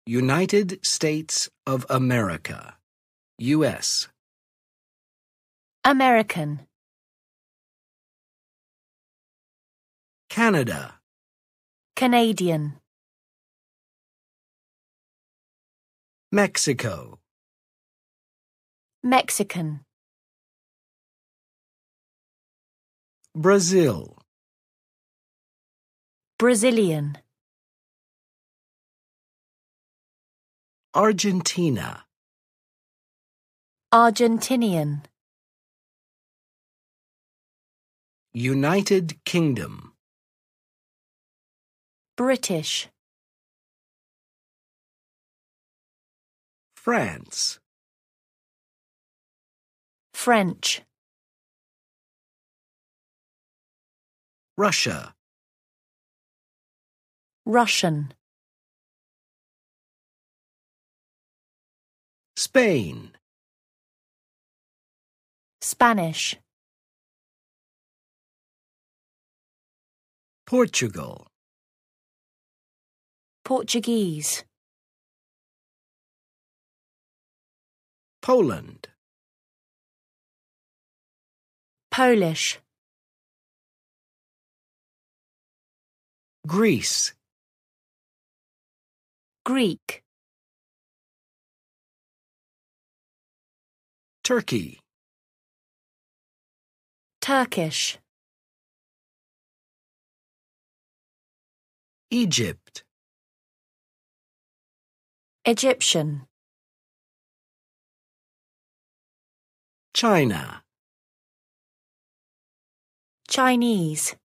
United States of America, U.S. American. Canada, Canadian. Mexico, Mexican. Brazil, Brazilian. Argentina, Argentinian. United Kingdom, British. France, French. Russia, Russian. Spain, Spanish. Portugal, Portuguese. Poland, Polish. Greece, Greek. Turkey, Turkish. Egypt, Egyptian. China, Chinese.